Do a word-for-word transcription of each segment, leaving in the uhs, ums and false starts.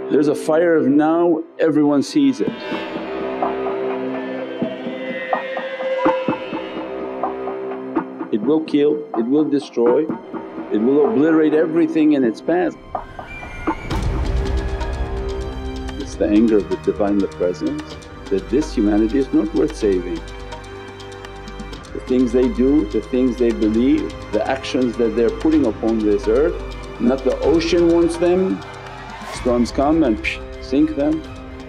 There's a fire of now, everyone sees it. It will kill, it will destroy, it will obliterate everything in its path. It's the anger of the Divinely Presence that this humanity is not worth saving. The things they do, the things they believe, the actions that they're putting upon this earth, not the ocean wants them, storms come and psh, sink them.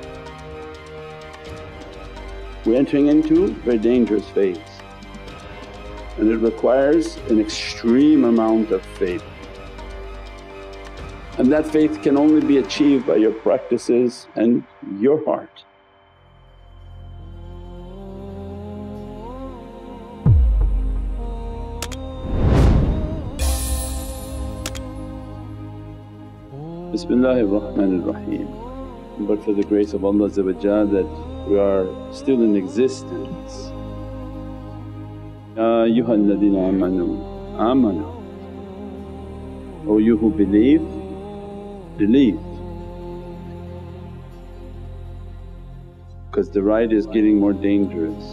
We're entering into a very dangerous phase and it requires an extreme amount of faith. And that faith can only be achieved by your practices and your heart. Bismillahir Rahmanir Rahim. But for the grace of Allah that we are still in existence. Ya ayyuhalladhina amanu, amanu. O you who believe, believe. Because the ride is getting more dangerous.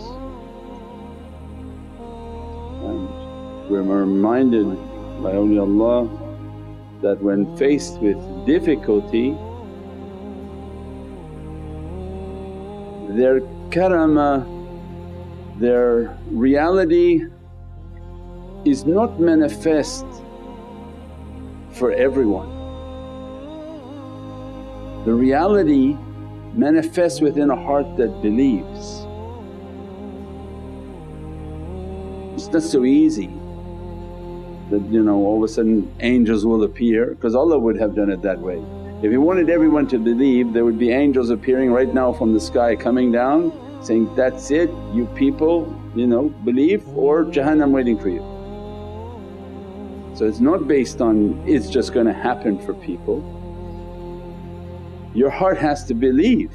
And we're reminded by awliyaullah that when faced with difficulty, their karama, their reality is not manifest for everyone. The reality manifests within a heart that believes. It's not so easy that, you know, all of a sudden angels will appear, because Allah would have done it that way. If He wanted everyone to believe, there would be angels appearing right now from the sky coming down saying, that's it, you people, you know, believe or Jahannam waiting for you. So it's not based on it's just going to happen for people. Your heart has to believe,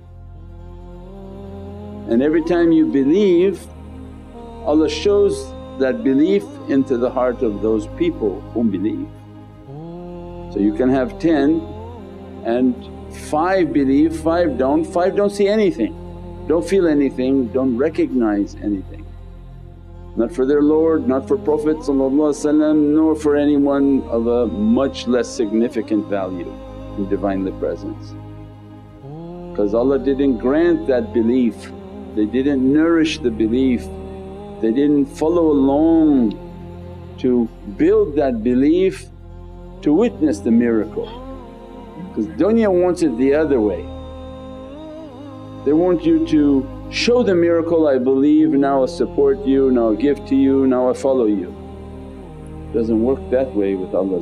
and every time you believe, Allah shows that belief into the heart of those people who believe. So you can have ten and five believe, five don't, five don't see anything, don't feel anything, don't recognize anything. Not for their Lord, not for Prophet nor for anyone of a much less significant value in Divinely Presence. Because Allah didn't grant that belief, they didn't nourish the belief, they didn't follow along to build that belief to witness the miracle. Because dunya wants it the other way. They want you to show the miracle, I believe, now I support you, now I give to you, now I follow you. Doesn't work that way with Allah.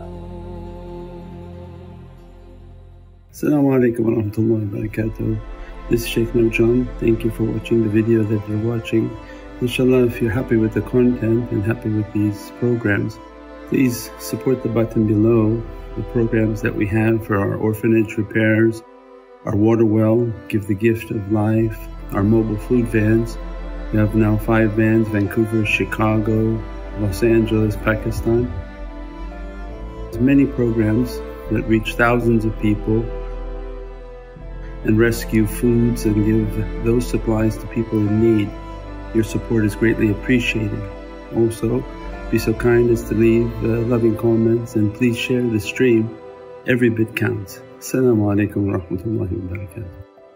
As-salamu alaykum wa rahmatullahi wa barakatuh. This is Shaykh Nurjan. Thank you for watching the video that you're watching. Inshallah, if you're happy with the content and happy with these programs, please support the button below, the programs that we have for our orphanage repairs, our water well, Give the Gift of Life, our mobile food vans. We have now five vans: Vancouver, Chicago, Los Angeles, Pakistan. There's many programs that reach thousands of people and rescue foods and give those supplies to people in need. Your support is greatly appreciated. Also, be so kind as to leave uh, loving comments and please share the stream. Every bit counts. As-salamu alaykum wa rahmatullahi wa barakatuh.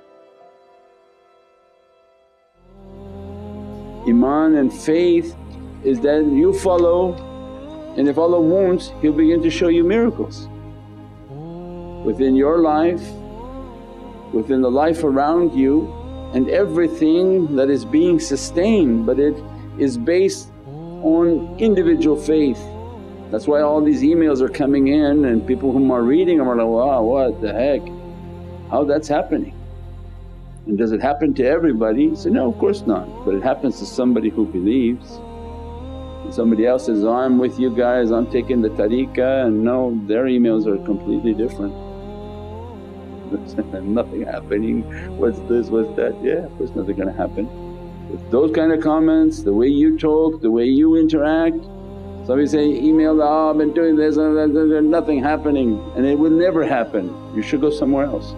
Iman and faith is that you follow, and if Allah wants He'll begin to show you miracles within your life, within the life around you, and everything that is being sustained, but it is based on individual faith. That's why all these emails are coming in and people whom are reading them are like, wow, what the heck, how that's happening? And does it happen to everybody? So no, of course not, but it happens to somebody who believes. And somebody else says, oh, I'm with you guys, I'm taking the tariqah, and no, their emails are completely different. Nothing happening, what's this, what's that? Yeah, of course nothing gonna happen. With those kind of comments, the way you talk, the way you interact, Somebody say, email, oh I've been doing this and there's nothing happening, and it will never happen. You should go somewhere else.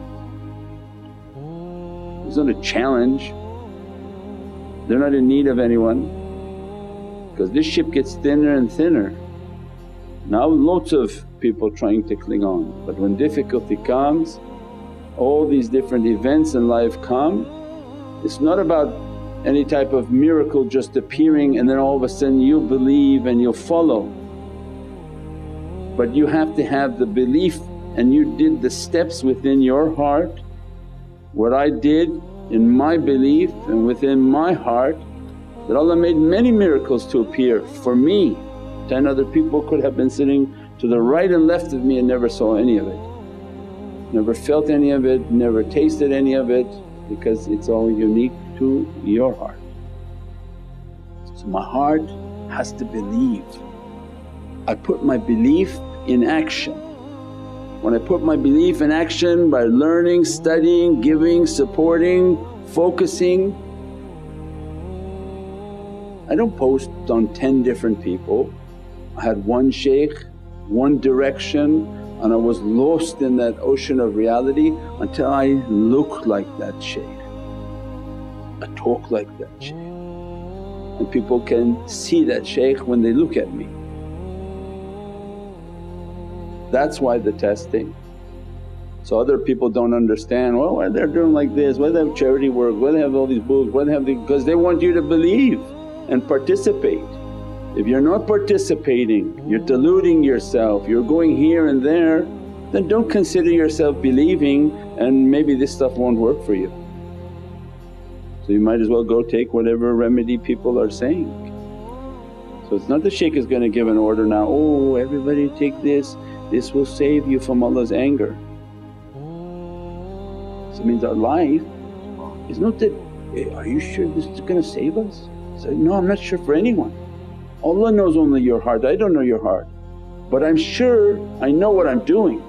It's not a challenge, they're not in need of anyone because this ship gets thinner and thinner. Now lots of people trying to cling on, but when difficulty comes, all these different events in life come, it's not about any type of miracle just appearing and then all of a sudden you believe and you'll follow. But you have to have the belief and you did the steps within your heart. What I did in my belief and within my heart, that Allah made many miracles to appear for me. Ten other people could have been sitting to the right and left of me and never saw any of it, never felt any of it, never tasted any of it, because it's all unique to your heart. So my heart has to believe. I put my belief in action. When I put my belief in action by learning, studying, giving, supporting, focusing, I don't post on ten different people. I had one shaykh, one direction, and I was lost in that ocean of reality until I look like that shaykh, I talk like that shaykh, and people can see that shaykh when they look at me. That's why the testing. So other people don't understand, well why they're doing like this, why they have charity work, why they have all these books, why they have the… because they want you to believe and participate. If you're not participating, you're deluding yourself, you're going here and there, then don't consider yourself believing and maybe this stuff won't work for you. So you might as well go take whatever remedy people are saying. So it's not the shaykh is going to give an order now, oh everybody take this, this will save you from Allah's anger. So it means our life is not that, hey, are you sure this is going to save us? So no, I'm not sure for anyone. Allah knows only your heart, I don't know your heart, but I'm sure I know what I'm doing.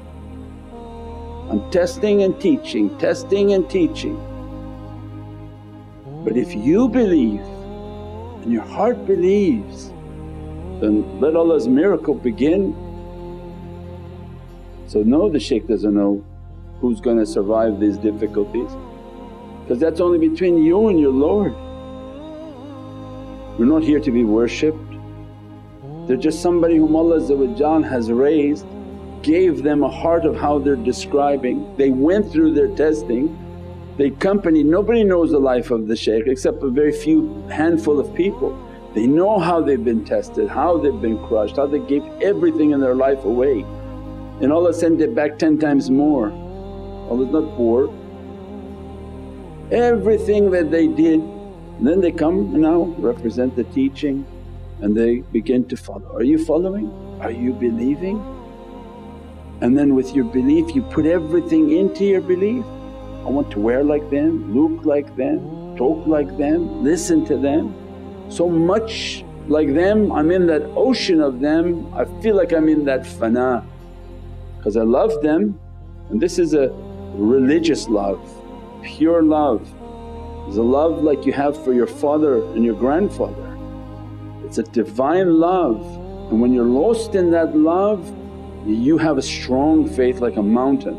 I'm testing and teaching, testing and teaching. But if you believe and your heart believes, then let Allah's miracle begin. So no, the shaykh doesn't know who's going to survive these difficulties, because that's only between you and your Lord. We're not here to be worshipped, they're just somebody whom Allah has raised, gave them a heart of how they're describing. They went through their testing, they accompanied, nobody knows the life of the shaykh except a very few handful of people. They know how they've been tested, how they've been crushed, how they gave everything in their life away, and Allah sent it back ten times more. Allah's not poor. Everything that they did, then they come and now represent the teaching and they begin to follow. Are you following? Are you believing? And then with your belief you put everything into your belief. I want to wear like them, look like them, talk like them, listen to them. So much like them, I'm in that ocean of them, I feel like I'm in that fana because I love them. And this is a religious love, pure love. It's a love like you have for your father and your grandfather. It's a divine love, and when you're lost in that love you have a strong faith like a mountain.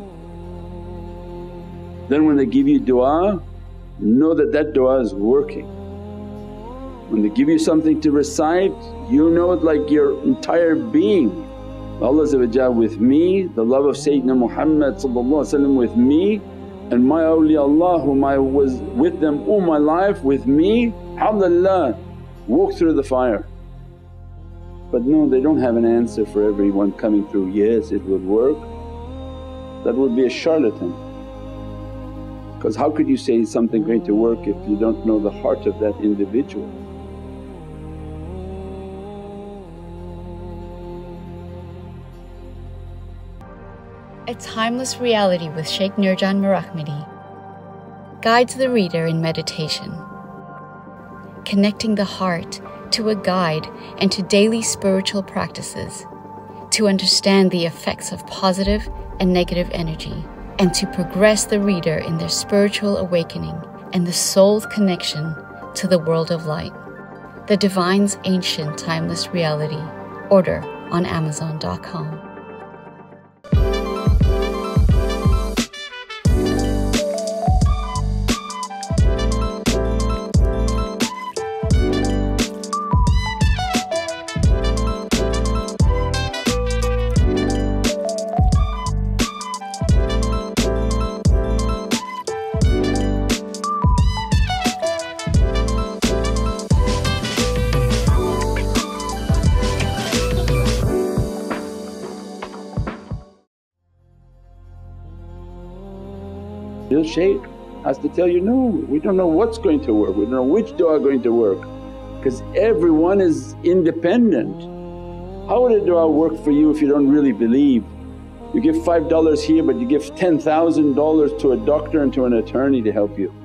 Then when they give you du'a, know that that du'a is working. When they give you something to recite, you know it like your entire being. Allah with me, the love of Sayyidina Muhammad with me, and my awliyaullah whom I was with them all my life with me, alhamdulillah, walk through the fire. But no, they don't have an answer for everyone coming through, yes it would work. That would be a charlatan, because how could you say something going to work if you don't know the heart of that individual? A timeless reality with Shaykh Nurjan Mirahmadi guides the reader in meditation, connecting the heart to a guide and to daily spiritual practices to understand the effects of positive and negative energy, and to progress the reader in their spiritual awakening and the soul's connection to the world of light. The Divine's Ancient Timeless Reality. Order on amazon dot com. The Shaykh has to tell you, no, we don't know what's going to work, we don't know which du'a going to work, because everyone is independent. How would a du'a work for you if you don't really believe? You give five dollars here but you give ten thousand dollars to a doctor and to an attorney to help you.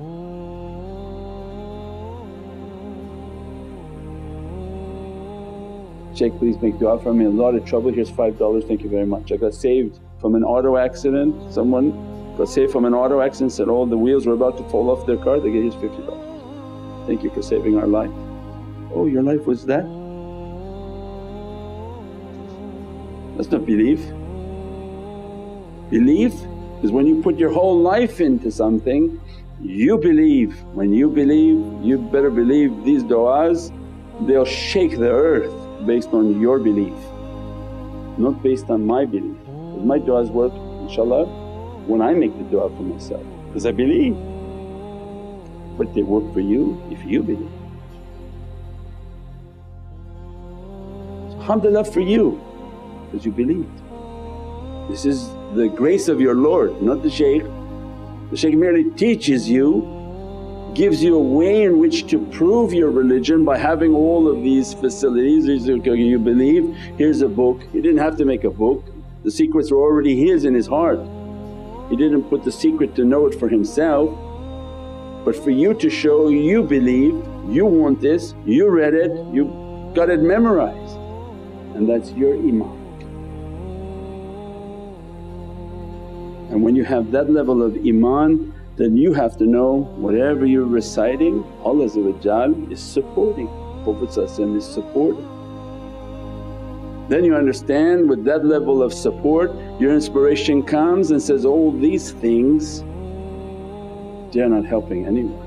Shaykh, please make du'a for me, a lot of trouble, here's five dollars, thank you very much. I got saved from an auto accident, someone got saved from an auto accident, said all the wheels were about to fall off their car, they gave us fifty dollars. Thank you for saving our life. Oh, your life was that? That's not belief. Belief is when you put your whole life into something, you believe. When you believe, you better believe these du'as, they'll shake the earth based on your belief, not based on my belief. Because my du'as work inshaAllah when I make the du'a for myself, because I believe. But they work for you if you believe. So alhamdulillah for you because you believed. This is the grace of your Lord, not the Shaykh. The Shaykh merely teaches you, gives you a way in which to prove your religion by having all of these facilities. He said, okay, you believe, here's a book. He didn't have to make a book, the secrets were already his in his heart. He didn't put the secret to know it for himself, but for you to show you believe, you want this, you read it, you got it memorized, and that's your iman. And when you have that level of iman, then you have to know whatever you're reciting Allah is supporting, Prophet is supporting. Then you understand with that level of support your inspiration comes and says, all these things they're not helping anyone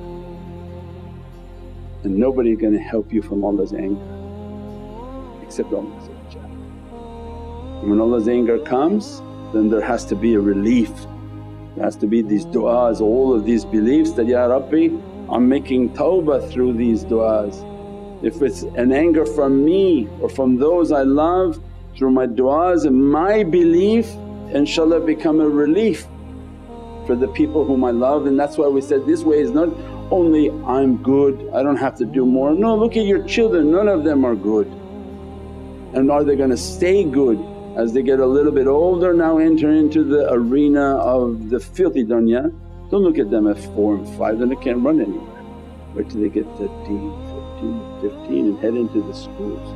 and nobody's going to help you from Allah's anger except Allah. And when Allah's anger comes then there has to be a relief, there has to be these du'as, all of these beliefs that, Ya Rabbi I'm making tawbah through these du'as. If it's an anger from me or from those I love, through my du'as and my belief inshaAllah become a relief for the people whom I love. And that's why we said this way is not only I'm good, I don't have to do more. No, look at your children, none of them are good. And are they going to stay good as they get a little bit older, now enter into the arena of the filthy dunya? Don't look at them at four and five, then they can't run anywhere. Wait till they get thirteen, fourteen, fifteen and head into the schools.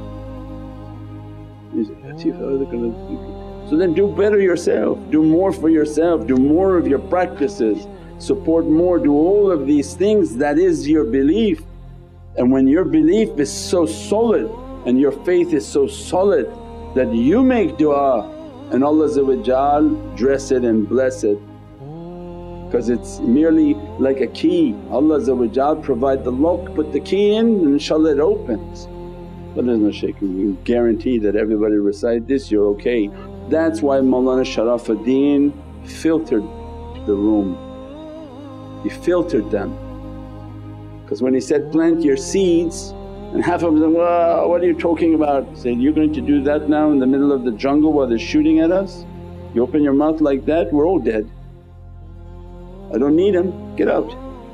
So then do better yourself, do more for yourself, do more of your practices, support more, do all of these things, that is your belief. And when your belief is so solid and your faith is so solid that you make du'a and Allah dress it and bless it, because it's merely like a key. Allah provide the lock, put the key in and inshaAllah it opens. But there's no Shaykh you guarantee that everybody recite this, you're okay. That's why Mawlana Sharafuddin filtered the room, he filtered them. Because when he said, plant your seeds, and half of them, wow, what are you talking about? He said, you're going to do that now in the middle of the jungle while they're shooting at us? You open your mouth like that, we're all dead. I don't need them, get out.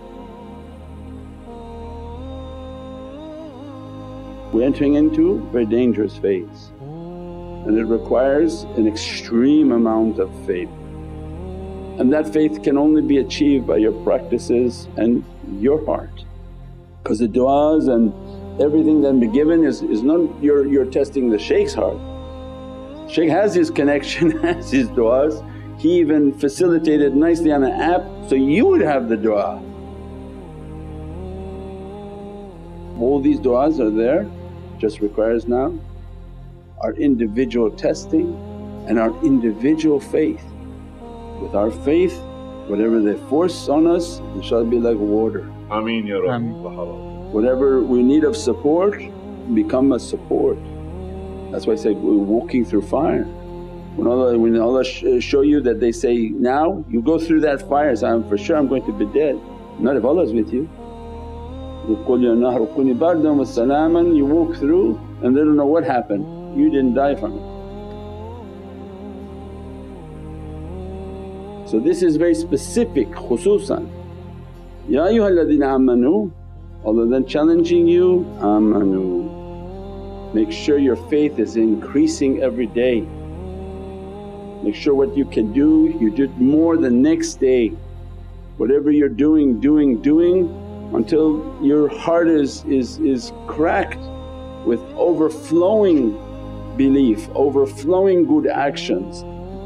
We're entering into a very dangerous phase and it requires an extreme amount of faith. And that faith can only be achieved by your practices and your heart. Because the du'as and everything that be given is, is not you're, you're testing the Shaykh's heart. Shaykh has his connection, has his du'as. He even facilitated nicely on an app so you would have the du'a. All these du'as are there, just requires now our individual testing and our individual faith. With our faith, whatever they force on us, inshaAllah be like water. Ameen Ya Rabbi. Whatever we need of support, become a support. That's why I say we're walking through fire. When Allah, when Allah sh show you that they say, now you go through that fire, say, I'm for sure I'm going to be dead. Not if Allah is with you. قُلْ يَا نَهْرُ كُونِي بَرْدًا وَسَلَامًا, you walk through and they don't know what happened, you didn't die from it. So this is very specific, khususan. Ya ayyuhalladhina amanu, Allah then challenging you, amanu. Make sure your faith is increasing every day. Make sure what you can do, you do more the next day. Whatever you're doing, doing, doing until your heart is, is, is cracked with overflowing belief, overflowing good actions.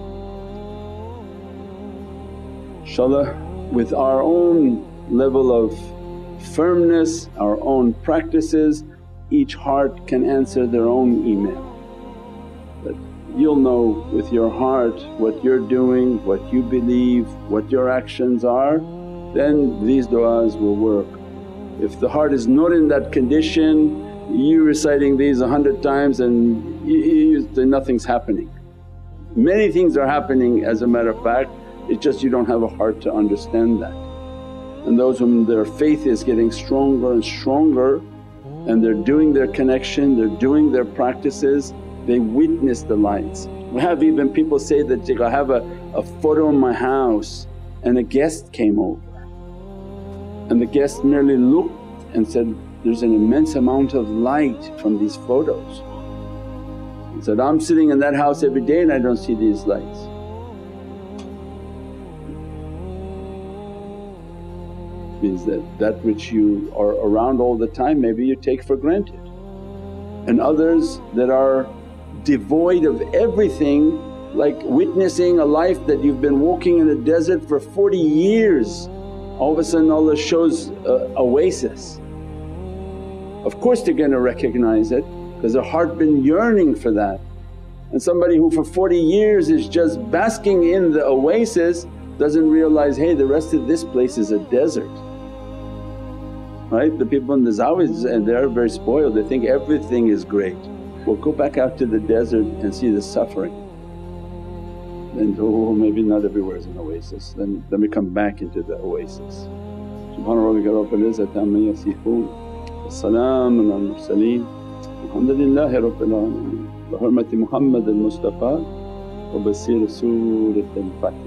InshaAllah with our own level of firmness, our own practices, each heart can answer their own iman. But you'll know with your heart what you're doing, what you believe, what your actions are, then these du'as will work. If the heart is not in that condition, you reciting these a hundred times and you, you, nothing's happening. Many things are happening as a matter of fact, it's just you don't have a heart to understand that. And those whom their faith is getting stronger and stronger and they're doing their connection, they're doing their practices, they witness the lights. We have even people say that, I have a, a photo in my house and a guest came over and the guest merely looked and said, there's an immense amount of light from these photos. He said, I'm sitting in that house every day and I don't see these lights. Means that that which you are around all the time maybe you take for granted. And others that are devoid of everything, like witnessing a life that you've been walking in a desert for forty years, all of a sudden Allah shows a oasis. Of course they're going to recognize it because their heart been yearning for that. And somebody who for forty years is just basking in the oasis doesn't realize, hey, the rest of this place is a desert. Right? The people in the zawis and they're very spoiled, they think everything is great. Well, go back out to the desert and see the suffering. Then, oh maybe not everywhere is an oasis, then, then we come back into the oasis. Subhana rabbika rabbil izzati amma yasifoon wa salaamun al mursaleen walhamdulillahi rabbil alameen bi hurmati Muhammadan Mustafa wa basir Surat al-Fatiha.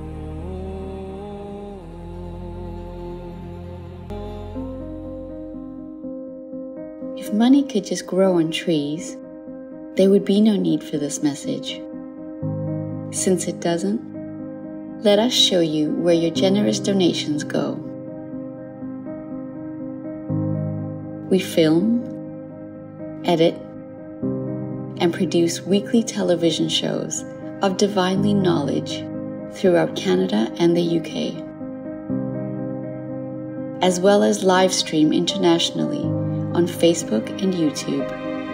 If money could just grow on trees, there would be no need for this message. Since it doesn't, let us show you where your generous donations go. We film, edit, and produce weekly television shows of divinely knowledge throughout Canada and the U K, as well as live stream internationally on Facebook and YouTube.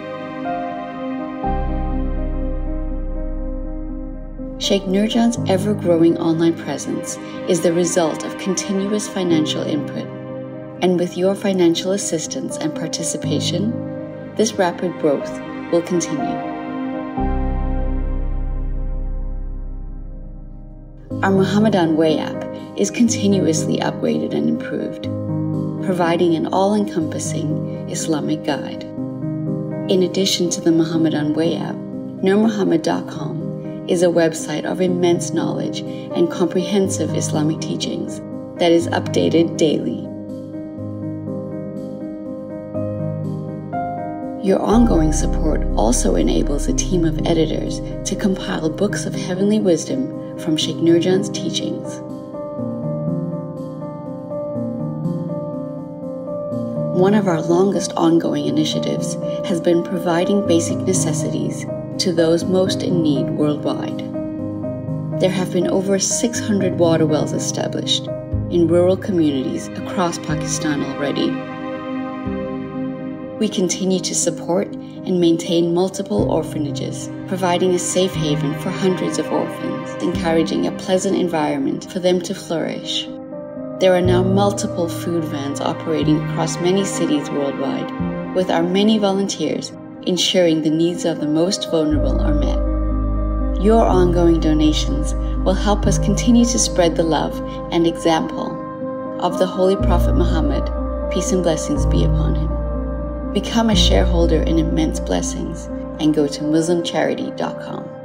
Shaykh Nurjan's ever-growing online presence is the result of continuous financial input, and with your financial assistance and participation, this rapid growth will continue. Our Muhammadan Way app is continuously upgraded and improved, providing an all-encompassing Islamic guide. In addition to the Muhammadan Way app, nur muhammad dot com is a website of immense knowledge and comprehensive Islamic teachings that is updated daily. Your ongoing support also enables a team of editors to compile books of heavenly wisdom from Shaykh Nurjan's teachings. One of our longest ongoing initiatives has been providing basic necessities to those most in need worldwide. There have been over six hundred water wells established in rural communities across Pakistan already. We continue to support and maintain multiple orphanages, providing a safe haven for hundreds of orphans, encouraging a pleasant environment for them to flourish. There are now multiple food vans operating across many cities worldwide, with our many volunteers ensuring the needs of the most vulnerable are met. Your ongoing donations will help us continue to spread the love and example of the Holy Prophet Muhammad, peace and blessings be upon him. Become a shareholder in immense blessings and go to muslim charity dot com.